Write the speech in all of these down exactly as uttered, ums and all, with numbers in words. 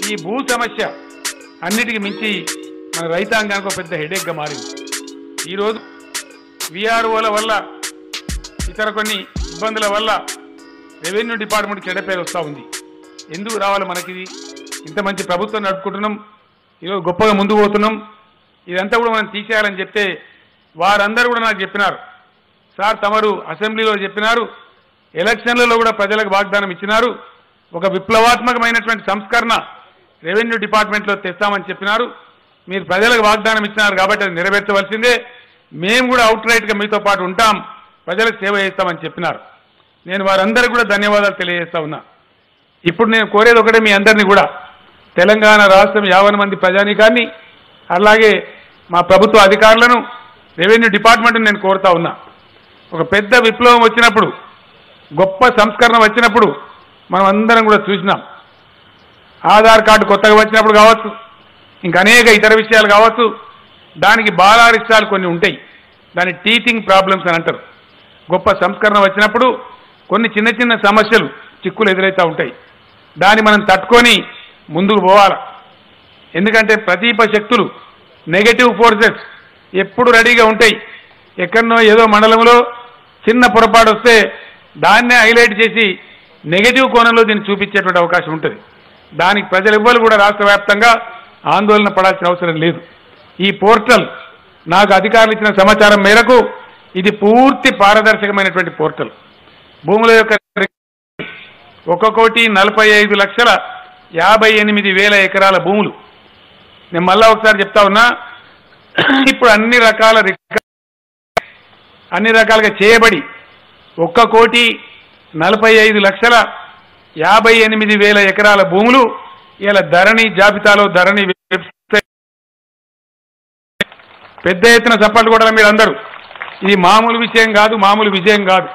ఈ భూ సమస్య అన్నిటికీ మించి మన రైతాంగానికి ఒక పెద్ద హెడేక్గా మారింది. ఈరోజు విఆర్ఓల వల్ల ఇతర కొన్ని ఇబ్బందుల వల్ల రెవెన్యూ డిపార్ట్మెంట్ చెడ్డ పేరు వస్తూ ఉంది. ఎందుకు రావాలి మనకిది? ఇంత మంచి ప్రభుత్వం నడుపుకుంటున్నాం, ఈరోజు గొప్పగా ముందుకు పోతున్నాం, ఇదంతా కూడా మనం తీసేయాలని చెప్తే వారందరూ కూడా నాకు చెప్పినారు, సార్ తమరు అసెంబ్లీలో చెప్పినారు, ఎలక్షన్లలో కూడా ప్రజలకు వాగ్దానం ఇచ్చినారు, ఒక విప్లవాత్మకమైనటువంటి సంస్కరణ రెవెన్యూ డిపార్ట్మెంట్లో తెస్తామని చెప్పినారు, మీరు ప్రజలకు వాగ్దానం ఇచ్చినారు కాబట్టి అది నెరవేర్చవలసిందే, మేము కూడా అవుట్ రైట్గా మీతో పాటు ఉంటాం, ప్రజలకు సేవ చేస్తామని చెప్పినారు. నేను వారందరికీ కూడా ధన్యవాదాలు తెలియజేస్తా ఉన్నా. ఇప్పుడు నేను కోరేది ఒకటే, మీ అందరినీ కూడా తెలంగాణ రాష్ట్రం యావన్ మంది ప్రజానీకాన్ని అలాగే మా ప్రభుత్వ అధికారులను రెవెన్యూ డిపార్ట్మెంట్ని నేను కోరుతా ఉన్నా. ఒక పెద్ద విప్లవం వచ్చినప్పుడు, గొప్ప సంస్కరణ వచ్చినప్పుడు మనం అందరం కూడా చూసినాం. ఆధార్ కార్డు కొత్తగా వచ్చినప్పుడు కావచ్చు, ఇంకా అనేక ఇతర విషయాలు కావచ్చు, దానికి బాలారిష్టాలు కొన్ని ఉంటాయి, దాని టీచింగ్ ప్రాబ్లమ్స్ అని అంటారు. గొప్ప సంస్కరణ వచ్చినప్పుడు కొన్ని చిన్న చిన్న సమస్యలు చిక్కులు ఎదురవుతూ ఉంటాయి, దాన్ని మనం తట్టుకొని ముందుకు పోవాలి. ఎందుకంటే ప్రతీప శక్తులు నెగటివ్ ఫోర్సెస్ ఎప్పుడు రెడీగా ఉంటాయి. ఎక్కడనో ఏదో మండలంలో చిన్న పొరపాటు వస్తే దాన్నే హైలైట్ చేసి నెగటివ్ కోణంలో దీన్ని చూపించేటువంటి అవకాశం ఉంటుంది. దానికి ప్రజలు ఎవ్వరు కూడా రాష్ట్ర వ్యాప్తంగా ఆందోళన పడాల్సిన అవసరం లేదు. ఈ పోర్టల్ నాకు అధికారులు ఇచ్చిన సమాచారం మేరకు ఇది పూర్తి పారదర్శకమైనటువంటి పోర్టల్. భూముల యొక్క ఒక కోటి నలభై ఐదు లక్షల యాభై ఎనిమిది వేల ఎకరాల భూములు. నేను మళ్ళా ఒకసారి చెప్తా ఉన్నా, ఇప్పుడు అన్ని రకాల అన్ని రకాలుగా చేయబడి ఒక్క కోటి నలభై ఐదు లక్షల యాభై ఎనిమిది వేల ఎకరాల భూములు ఇలా ధరణి జాబితాలో ధరణి వెబ్సైట్ పెద్ద ఎత్తున చప్పట్లు కూడా మీరు అందరూ. ఇది మామూలు విషయం కాదు, మామూలు విజయం కాదు.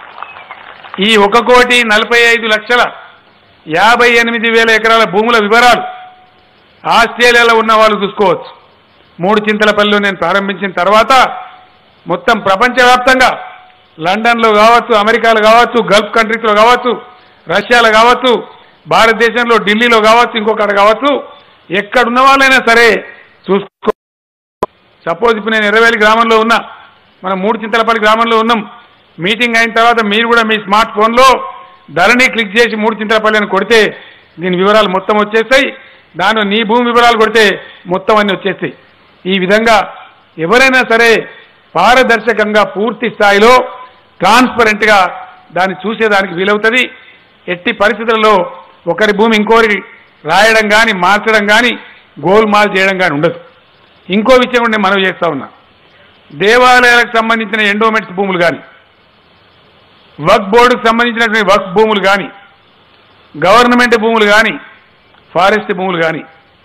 ఈ ఒక కోటి నలభై ఐదు లక్షల యాభై ఎనిమిది వేల ఎకరాల భూముల వివరాలు ఆస్ట్రేలియాలో ఉన్న వాళ్ళు చూసుకోవచ్చు. మూడు చింతలపల్లిలో నేను ప్రారంభించిన తర్వాత మొత్తం ప్రపంచవ్యాప్తంగా లండన్లో కావచ్చు, అమెరికాలో కావచ్చు, గల్ఫ్ కంట్రీస్లో కావచ్చు, రష్యాలో కావచ్చు, భారతదేశంలో ఢిల్లీలో కావచ్చు, ఇంకొకటి కావచ్చు, ఎక్కడున్న వాళ్ళైనా సరే చూసుకో. సపోజ్ ఇప్పుడు నేను ఎర్రవేలి గ్రామంలో ఉన్నా, మనం మూడు చింతలపల్లి గ్రామంలో ఉన్నాం. మీటింగ్ అయిన తర్వాత మీరు కూడా మీ స్మార్ట్ ఫోన్లో ధరణి క్లిక్ చేసి మూడు చింతలపల్లి అని కొడితే దీని వివరాలు మొత్తం వచ్చేస్తాయి. దానిలో నీ భూమి వివరాలు కొడితే మొత్తం అన్నీ వచ్చేస్తాయి. ఈ విధంగా ఎవరైనా సరే పారదర్శకంగా పూర్తి స్థాయిలో ట్రాన్స్పరెంట్గా దాన్ని చూసేదానికి వీలవుతుంది. ఎట్టి పరిస్థితుల్లో ఒకరి భూమి ఇంకోరి రాయడం కానీ మార్చడం కానీ గోల్మాల్ చేయడం కానీ ఉండదు. ఇంకో విషయం కూడా నేను మనవి చేస్తా ఉన్నా, దేవాలయాలకు సంబంధించిన ఎండోమెంట్స్ భూములు కానీ, వక్ఫ్ బోర్డుకు సంబంధించినటువంటి వక్ఫ్ భూములు కానీ, గవర్నమెంట్ భూములు కానీ, ఫారెస్ట్ భూములు కానీ,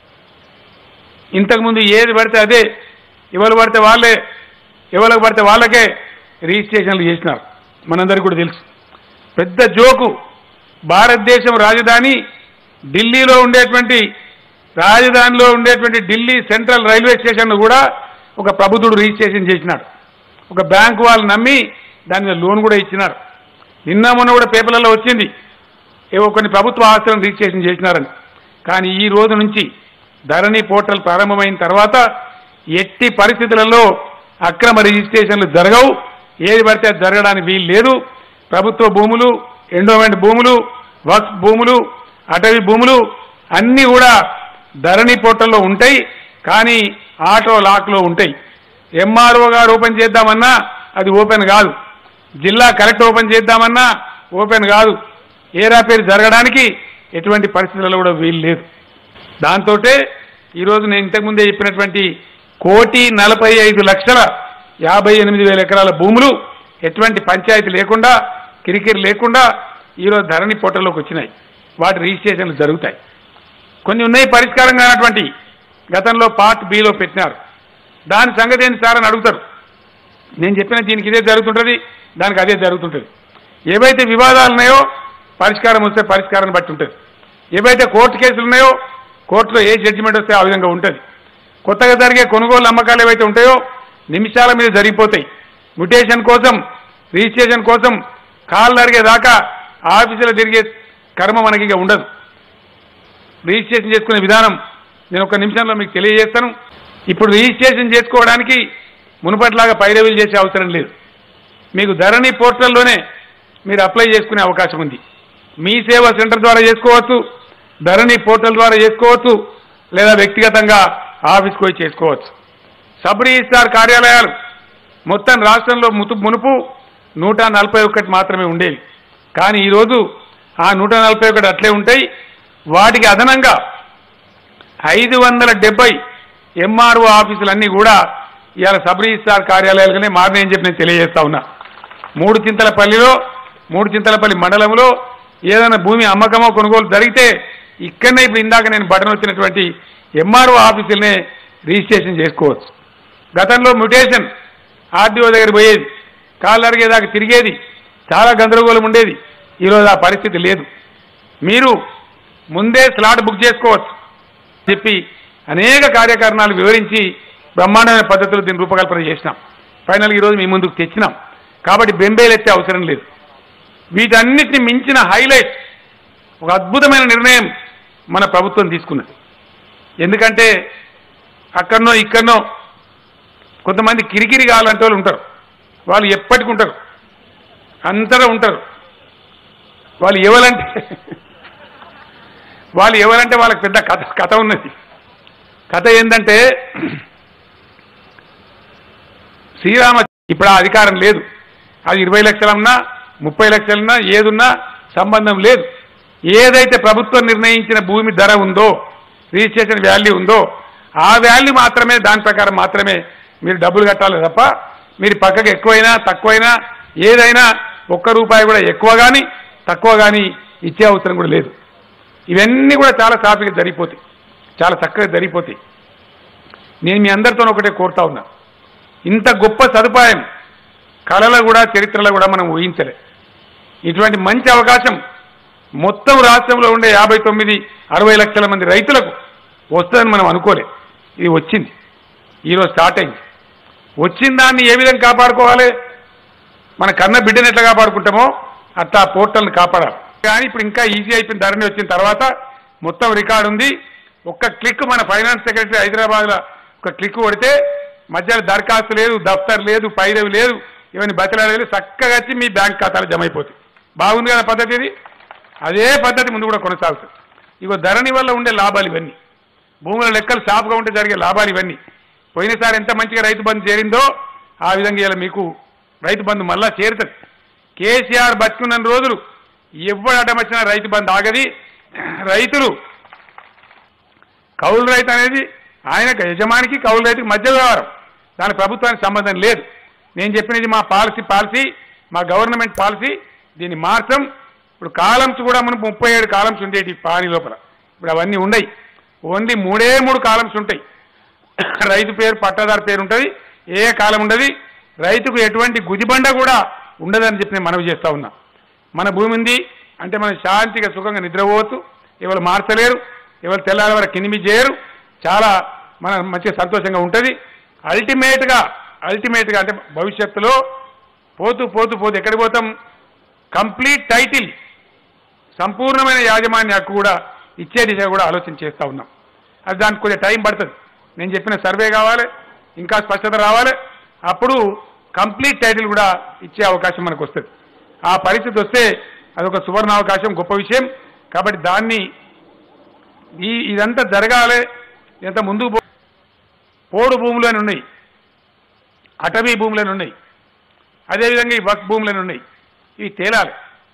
ఇంతకుముందు ఏది పడితే అదే, ఎవరు పడితే వాళ్ళే, ఎవరికి పడితే వాళ్ళకే రిజిస్ట్రేషన్లు చేసినారు. మనందరికీ కూడా తెలుసు. పెద్ద జోకు. భారతదేశం రాజధాని ఢిల్లీలో ఉండేటువంటి రాజధానిలో ఉండేటువంటి ఢిల్లీ సెంట్రల్ రైల్వే స్టేషన్ను కూడా ఒక ప్రభుత్వుడు రిజిస్ట్రేషన్ చేసినాడు. ఒక బ్యాంకు వాళ్ళు నమ్మి దాని మీద లోన్ కూడా ఇచ్చినారు. నిన్న మొన్న కూడా పేపర్లలో వచ్చింది, ఏవో కొన్ని ప్రభుత్వ ఆస్తులను రిజిస్ట్రేషన్ చేసినారని. కానీ ఈ రోజు నుంచి ధరణి పోర్టల్ ప్రారంభమైన తర్వాత ఎట్టి పరిస్థితులలో అక్రమ రిజిస్ట్రేషన్లు జరగవు. ఏది పడితే అది జరగడానికి వీలు లేదు. ప్రభుత్వ భూములు, ఎండోమెంట్ భూములు, వక్ఫ్ భూములు, అటవీ భూములు అన్నీ కూడా ధరణి పోర్టల్లో ఉంటాయి. కానీ ఆటో లాక్లో ఉంటాయి. ఎంఆర్ఓ గారు ఓపెన్ చేద్దామన్నా అది ఓపెన్ కాదు. జిల్లా కలెక్టర్ ఓపెన్ చేద్దామన్నా ఓపెన్ కాదు. ఏరా పేరు జరగడానికి ఎటువంటి పరిస్థితుల్లో కూడా వీలు లేదు. దాంతో ఈరోజు నేను ఇంతకుముందే చెప్పినటువంటి కోటి నలభై ఐదు లక్షల యాభై ఎనిమిది వేల ఎకరాల భూములు ఎటువంటి పంచాయతీ లేకుండా, కిరికిరి లేకుండా ఈరోజు ధరణి పోర్టల్లోకి వచ్చినాయి. వాటి రిజిస్ట్రేషన్లు జరుగుతాయి. కొన్ని ఉన్నాయి పరిష్కారం కానటువంటి, గతంలో పార్ట్ బిలో పెట్టినారు. దాని సంగతి ఏంటి సార్ అని అడుగుతారు. నేను చెప్పిన దీనికి ఇదే జరుగుతుంటుంది, దానికి అదే జరుగుతుంటుంది. ఏవైతే వివాదాలు ఉన్నాయో పరిష్కారం వస్తే పరిష్కారాన్ని బట్టి ఉంటుంది. ఏవైతే కోర్టు కేసులు ఉన్నాయో కోర్టులో ఏ జడ్జిమెంట్ వస్తే ఆ విధంగా ఉంటుంది. కొత్తగా జరిగే కొనుగోలు అమ్మకాలు ఏవైతే ఉంటాయో నిమిషాల మీద జరిగిపోతాయి. మ్యుటేషన్ కోసం, రిజిస్ట్రేషన్ కోసం కాళ్ళు అరిగేదాకా ఆఫీసులో తిరిగే కర్మ మనకి ఇక ఉండదు. రిజిస్ట్రేషన్ చేసుకునే విధానం నేను ఒక నిమిషంలో మీకు తెలియజేస్తాను. ఇప్పుడు రిజిస్ట్రేషన్ చేసుకోవడానికి మునుపట్లాగా పైరవీలు చేసే అవసరం లేదు. మీకు ధరణి పోర్టల్లోనే మీరు అప్లై చేసుకునే అవకాశం ఉంది. మీ సేవా సెంటర్ ద్వారా చేసుకోవచ్చు, ధరణి పోర్టల్ ద్వారా చేసుకోవచ్చు, లేదా వ్యక్తిగతంగా ఆఫీస్కి పోయి చేసుకోవచ్చు. సబ్ రిజిస్ట్రార్ కార్యాలయాలు మొత్తం రాష్ట్రంలో ముతు మునుపు నూట నలభై ఒకటి మాత్రమే ఉండేవి. కానీ ఈరోజు ఆ నూట నలభై ఒకటి అట్లే ఉంటాయి. వాటికి అదనంగా ఐదు వందల డెబ్బై ఎంఆర్ఓ ఆఫీసులన్నీ కూడా ఇవాళ సబ్ రిజిస్ట్రార్ కార్యాలయాలుగానే మారినాయని చెప్పి నేను తెలియజేస్తా ఉన్నా. మూడు చింతలపల్లిలో మూడు చింతలపల్లి మండలంలో ఏదైనా భూమి అమ్మకమో కొనుగోలు జరిగితే ఇక్కడనే ఇప్పుడు ఇందాక నేను బటన్ వచ్చినటువంటి ఎంఆర్ఓ ఆఫీసులనే రిజిస్ట్రేషన్ చేసుకోవచ్చు. గతంలో మ్యుటేషన్ ఆర్డీఓ దగ్గర పోయేది, కాళ్ళు అరిగేదాకా తిరిగేది, చాలా గందరగోళం ఉండేది. ఈరోజు ఆ పరిస్థితి లేదు. మీరు ముందే స్లాట్ బుక్ చేసుకోవచ్చు చెప్పి అనేక కార్యకారణాలు వివరించి బ్రహ్మాండమైన పద్ధతులు దీన్ని రూపకల్పన చేసినాం. ఫైనల్గా ఈరోజు మీ ముందుకు తెచ్చినాం. కాబట్టి బెంబేలు ఎత్తే అవసరం లేదు. వీటన్నిటిని మించిన హైలైట్ ఒక అద్భుతమైన నిర్ణయం మన ప్రభుత్వం తీసుకున్నది. ఎందుకంటే అక్కడనో ఇక్కడనో కొంతమంది కిరికిరి కావాలంటే వాళ్ళు ఉంటారు. వాళ్ళు ఎప్పటికి ఉంటారు, అంతటా ఉంటారు. వాళ్ళు ఎవరంటే వాళ్ళు ఎవరంటే వాళ్ళకి పెద్ద కథ కథ ఉన్నది. కథ ఏంటంటే శ్రీరామ ఇప్పుడు ఆ అధికారం లేదు. అది ఇరవై లక్షలున్నా ముప్పై లక్షలున్నా ఏదున్నా సంబంధం లేదు. ఏదైతే ప్రభుత్వం నిర్ణయించిన భూమి ధర ఉందో, రిజిస్ట్రేషన్ వాల్యూ ఉందో ఆ వాల్యూ మాత్రమే, దాని ప్రకారం మాత్రమే మీరు డబ్బులు కట్టాలి తప్ప మీరు పక్కకు ఎక్కువైనా తక్కువైనా ఏదైనా ఒక్క రూపాయి కూడా ఎక్కువ కానీ తక్కువ కానీ ఇచ్చే అవసరం కూడా లేదు. ఇవన్నీ కూడా చాలా సాఫీగా జరిగిపోతాయి, చాలా చక్కగా జరిగిపోతాయి. నేను మీ అందరితో ఒకటే కోరుతా ఉన్నా, ఇంత గొప్ప సదుపాయం కళలో కూడా చరిత్రలో కూడా మనం ఊహించలే. ఇటువంటి మంచి అవకాశం మొత్తం రాష్ట్రంలో ఉండే యాభై తొమ్మిది అరవై లక్షల మంది రైతులకు వస్తుందని మనం అనుకోలే. ఇది వచ్చింది, ఈరోజు స్టార్ట్ అయింది. వచ్చిన దాన్ని ఏ విధంగా కాపాడుకోవాలి? మన కన్న బిడ్డను ఎట్లా కాపాడుకుంటామో అట్లా పోర్టల్ని కాపాడాలి. కానీ ఇప్పుడు ఇంకా ఈజీ అయిపోయిన ధరణి వచ్చిన తర్వాత మొత్తం రికార్డు ఉంది. ఒక్క క్లిక్ మన ఫైనాన్స్ సెక్రటరీ హైదరాబాద్లో ఒక క్లిక్ కొడితే మధ్యలో దరఖాస్తు లేదు, దఫ్తర్ లేదు, పైరవి లేదు, ఇవన్నీ బతిలాడలేదు, చక్కగా వచ్చి మీ బ్యాంక్ ఖాతాలో జమ అయిపోతుంది. బాగుంది కదా పద్ధతి ఇది. అదే పద్ధతి ముందు కూడా కొనసాగుతుంది. ఇగో ధరణి వల్ల ఉండే లాభాలు ఇవన్నీ, భూముల లెక్కలు సాపుగా ఉంటే జరిగే లాభాలు ఇవన్నీ. పోయినసారి ఎంత మంచిగా రైతు బంధు చేరిందో ఆ విధంగా ఇలా మీకు రైతు బంధు మళ్ళా చేరుతుంది. కేసీఆర్ బతుకున్న రోజులు ఎవరు అడ్డం వచ్చినా రైతు బంధు ఆగది. రైతులు కౌలు రైతు అనేది ఆయనకు యజమానికి కౌలు రైతుకి మధ్య వ్యవహారం, దాని ప్రభుత్వానికి సంబంధం లేదు. నేను చెప్పినది మా పాలసీ పాలసీ మా గవర్నమెంట్ పాలసీ. దీన్ని మార్చం. ఇప్పుడు కాలమ్స్ కూడా మనకు ముప్పై ఏడు కాలమ్స్ ఉండేవి పాని లోపల, ఇప్పుడు అవన్నీ ఉన్నాయి. ఓన్లీ మూడే మూడు కాలమ్స్ ఉంటాయి. రైతు పేరు, పట్టాదారు పేరు ఉంటుంది, ఏ కాలం ఉండదు. రైతుకు ఎటువంటి గుదిబండ కూడా ఉండదని చెప్పి నేను మనవి చేస్తూ ఉన్నా. మన భూమి ఉంది అంటే మనం శాంతిగా సుఖంగా నిద్రపోవచ్చు. ఎవరు మార్చలేరు, ఎవరు తెల్లారి వరకు కినిమి చేయరు. చాలా మన మంచిగా సంతోషంగా ఉంటుంది. అల్టిమేట్గా అల్టిమేట్గా అంటే భవిష్యత్తులో పోతూ పోతూ పోతూ ఎక్కడికి పోతాం? కంప్లీట్ టైటిల్, సంపూర్ణమైన యాజమాన్య హక్కు కూడా ఇచ్చే దిశ కూడా ఆలోచన చేస్తూ ఉన్నాం. అది దానికి కొంచెం టైం పడుతుంది. నేను చెప్పిన సర్వే కావాలి, ఇంకా స్పష్టత రావాలి. అప్పుడు కంప్లీట్ టైటిల్ కూడా ఇచ్చే అవకాశం మనకు వస్తుంది. ఆ పరిస్థితి వస్తే అదొక సువర్ణ అవకాశం, గొప్ప విషయం. కాబట్టి దాన్ని ఈ ఇదంతా జరగాలి. ఇదంతా ముందుకు పోడు భూములని ఉన్నాయి, అటవీ భూములని ఉన్నాయి, అదేవిధంగా ఈ వక్ భూములని ఉన్నాయి. ఇవి తేలాలి.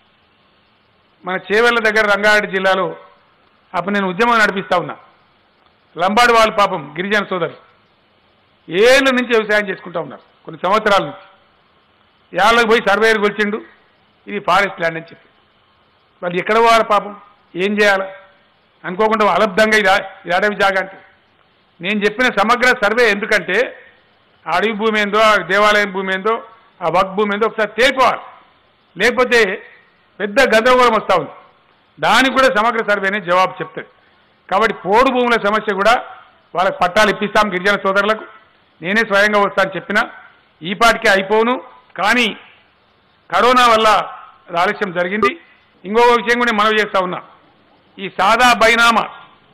మన చేవెళ్ల దగ్గర రంగారెడ్డి జిల్లాలో అప్పుడు నేను ఉద్యమం నడిపిస్తా ఉన్నా. లంబాడు వాళ్ళు పాపం గిరిజన సోదరు ఏళ్ళ నుంచి వ్యవసాయం చేసుకుంటూ ఉన్నారు, కొన్ని సంవత్సరాల నుంచి. ఏళ్ళకి పోయి సర్వేయర్ కొలిచిండు, ఇది ఫారెస్ట్ ల్యాండ్ అని చెప్పి. వాళ్ళు ఎక్కడ పోవాలి పాపం, ఏం చేయాలి అనుకోకుండా అలబ్ధంగా ఇది ఇది అడవి జాగా అంటే. నేను చెప్పిన సమగ్ర సర్వే ఎందుకంటే అడవి భూమి ఏందో, ఆ దేవాలయం భూమి ఏందో, ఆ వక్ భూమి ఏందో ఒకసారి తేలిపోవాలి. లేకపోతే పెద్ద గందరగోళం వస్తూ ఉంది. దానికి కూడా సమగ్ర సర్వేనే జవాబు చెప్తుంది. కాబట్టి పోడు భూముల సమస్య కూడా వాళ్ళకి పట్టాలు ఇప్పిస్తాం గిరిజన సోదరులకు. నేనే స్వయంగా వస్తాను చెప్పిన ఈ పాటికే అయిపోను. కానీ కరోనా వల్ల ఆలస్యం జరిగింది. ఇంకొక విషయం కూడా మనవి చేస్తూ ఉన్నా. ఈ సాదా బైనామా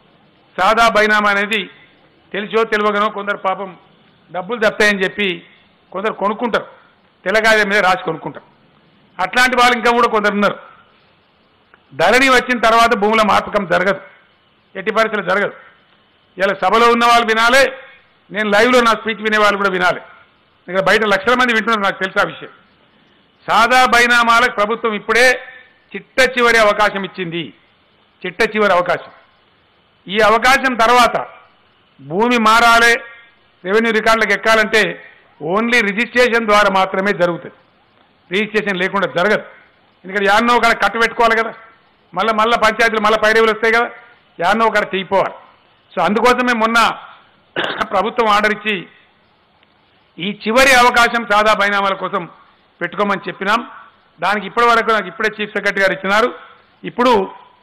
సాదా బైనామా అనేది తెలిసో తెలియకనో కొందరు పాపం డబ్బులు తప్పాయని చెప్పి కొందరు కొనుక్కుంటారు, తెల్లగాయ మీద రాసి కొనుక్కుంటారు. అట్లాంటి వాళ్ళు ఇంకా కూడా కొందరు ఉన్నారు. ధరణి వచ్చిన తర్వాత భూముల మార్పకం జరగదు, ఎట్టి పరిస్థితులు జరగదు. ఇలా సభలో ఉన్న వాళ్ళు వినాలి, నేను లైవ్లో నా స్పీచ్ వినే వాళ్ళు కూడా వినాలి. ఇక్కడ బయట లక్షల మంది వింటున్నారు, నాకు తెలుసు ఆ విషయం. సాదా బైనామాలకు ప్రభుత్వం ఇప్పుడే చిట్ట చివరి అవకాశం ఇచ్చింది, చిట్ట చివరి అవకాశం. ఈ అవకాశం తర్వాత భూమి మారాలి, రెవెన్యూ రికార్డులకు ఎక్కాలంటే ఓన్లీ రిజిస్ట్రేషన్ ద్వారా మాత్రమే జరుగుతుంది, రిజిస్ట్రేషన్ లేకుండా జరగదు. ఎందుకంటే యాన్నో ఒకడ కట్టు పెట్టుకోవాలి కదా, మళ్ళీ మళ్ళీ పంచాయతీలు మళ్ళీ పైరేవులు వస్తాయి కదా, యాన్నో ఒకడ తీయిపోవాలి. సో అందుకోసమే మొన్న ప్రభుత్వం ఆర్డర్ ఇచ్చి ఈ చివరి అవకాశం సాదా బైనామాల కోసం పెట్టుకోమని చెప్పినాం. దానికి ఇప్పటి వరకు నాకు ఇప్పుడే చీఫ్ సెక్రటరీ గారు ఇచ్చినారు. ఇప్పుడు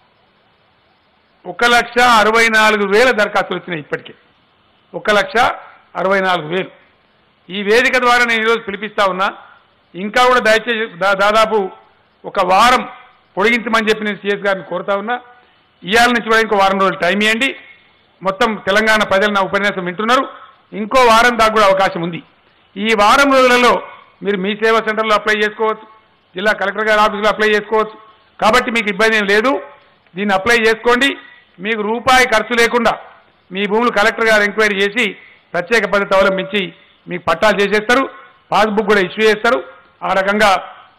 ఒక లక్ష అరవై నాలుగు వేల దరఖాస్తులు వచ్చినాయి ఇప్పటికే, ఒక లక్ష అరవై నాలుగు వేలు. ఈ వేదిక ద్వారా నేను ఈరోజు పిలిపిస్తా ఉన్నా, ఇంకా కూడా దయచేసి దాదాపు ఒక వారం పొడిగించమని చెప్పి నేను సీఎస్ గారిని కోరుతా ఉన్నా. ఇవాళ నుంచి కూడా ఇంకో వారం రోజులు టైం ఇవ్వండి. మొత్తం తెలంగాణ ప్రజలు నా ఉపన్యాసం వింటున్నారు, ఇంకో వారం దాకా కూడా అవకాశం ఉంది. ఈ వారం రోజులలో మీరు మీ సేవా సెంటర్లో అప్లై చేసుకోవచ్చు, జిల్లా కలెక్టర్ గారి ఆఫీసులో అప్లై చేసుకోవచ్చు. కాబట్టి మీకు ఇబ్బంది ఏం లేదు, దీన్ని అప్లై చేసుకోండి. మీకు రూపాయి ఖర్చు లేకుండా మీ భూములు కలెక్టర్ గారు ఎంక్వైరీ చేసి ప్రత్యేక పద్ధతి అవలంబించి మీకు పట్టాలు చేసేస్తారు, పాస్బుక్ కూడా ఇష్యూ చేస్తారు. ఆ రకంగా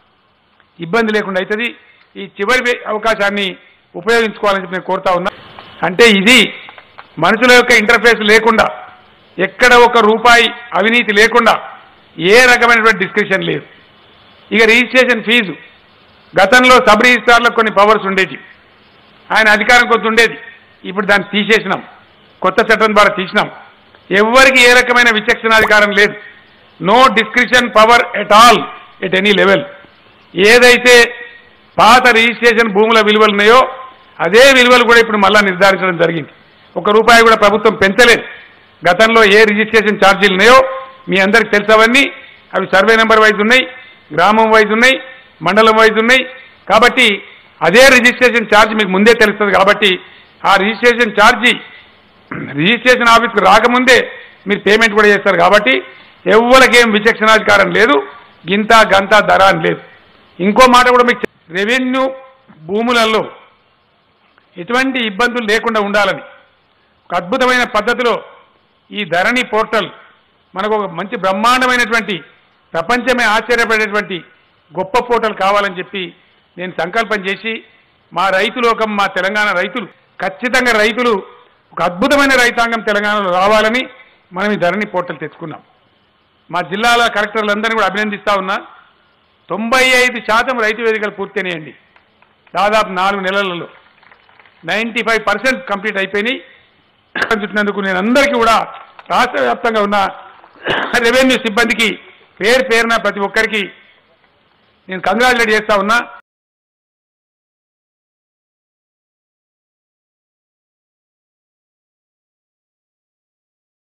ఇబ్బంది లేకుండా అవుతుంది. ఈ చివరి అవకాశాన్ని ఉపయోగించుకోవాలని చెప్పి నేను కోరుతా ఉన్నా. అంటే ఇది మనుషుల యొక్క ఇంటర్ఫేస్ లేకుండా, ఎక్కడ ఒక రూపాయి అవినీతి లేకుండా, ఏ రకమైనటువంటి డిస్క్రిప్షన్ లేదు. ఇక రిజిస్ట్రేషన్ ఫీజు గతంలో సబ్ రిజిస్ట్రార్లకు కొన్ని పవర్స్ ఉండేవి, ఆయన అధికారం కొంత ఉండేది. ఇప్పుడు దాన్ని తీసేసినాం, కొత్త చట్టం ద్వారా తీసినాం. ఎవరికి ఏ రకమైన విచక్షణాధికారం లేదు, no description power at all at any level. ఏదైతే పాత రిజిస్ట్రేషన్ భూముల విలువలు ఉన్నాయో అదే విలువలు కూడా ఇప్పుడు మళ్ళా నిర్ధారించడం జరిగింది. ఒక రూపాయి కూడా ప్రభుత్వం పెంచలేదు. గతంలో ఏ రిజిస్ట్రేషన్ ఛార్జీలు ఉన్నాయో మీ అందరికి తెలుసవన్నీ, అవి సర్వే నెంబర్ వైజ్ ఉన్నాయి, గ్రామం వైజ్ ఉన్నాయి, మండలం వైజ్ ఉన్నాయి. కాబట్టి అదే రిజిస్ట్రేషన్ ఛార్జ్ మీకు ముందే తెలుస్తుంది. కాబట్టి ఆ రిజిస్ట్రేషన్ ఛార్జీ రిజిస్ట్రేషన్ ఆఫీస్కి రాకముందే మీరు పేమెంట్ కూడా చేస్తారు. కాబట్టి ఎవరికేం విచక్షణాధికారం లేదు, గింత గంత ధర అని లేదు. ఇంకో మాట కూడా మీకు, రెవెన్యూ భూములలో ఎటువంటి ఇబ్బందులు లేకుండా ఉండాలని ఒక అద్భుతమైన పద్ధతిలో ఈ ధరణి పోర్టల్ మనకు ఒక మంచి బ్రహ్మాండమైనటువంటి ప్రపంచమే ఆశ్చర్యపడేటువంటి గొప్ప పోర్టల్ కావాలని చెప్పి నేను సంకల్పం చేసి, మా రైతు లోకం, మా తెలంగాణ రైతులు ఖచ్చితంగా రైతులు ఒక అద్భుతమైన రైతాంగం తెలంగాణలో రావాలని మనం ఈ ధరణి పోర్టల్ తెచ్చుకున్నాం. మా జిల్లాల కలెక్టర్లందరినీ కూడా అభినందిస్తా ఉన్నా. తొంభై ఐదు శాతం రైతు వేదికలు పూర్తయినాయండి. దాదాపు నాలుగు నెలలలో నైంటీ ఫైవ్ పర్సెంట్ కంప్లీట్ అయిపోయినాయి. చుట్టినందుకు నేను అందరికీ కూడా రాష్ట్ర వ్యాప్తంగా ఉన్న రెవెన్యూ సిబ్బందికి పేరు పేరున ప్రతి ఒక్కరికి నేను కంగ్రాచులేట్ చేస్తా ఉన్నా.